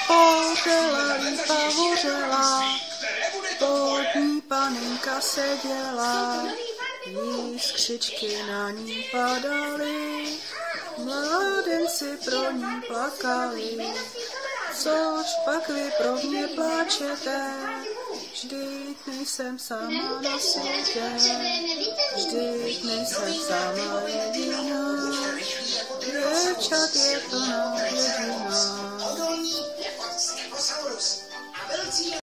Hořela lípa, hořela, pod ní panenka seděla, jiskřičky na ní padaly, mládenci pro ní plakali. Což pak vy pro mě pláčete, vždyť nejsem sama na světě, vždyť nejsem sama jediná, děvčat je plná jediná.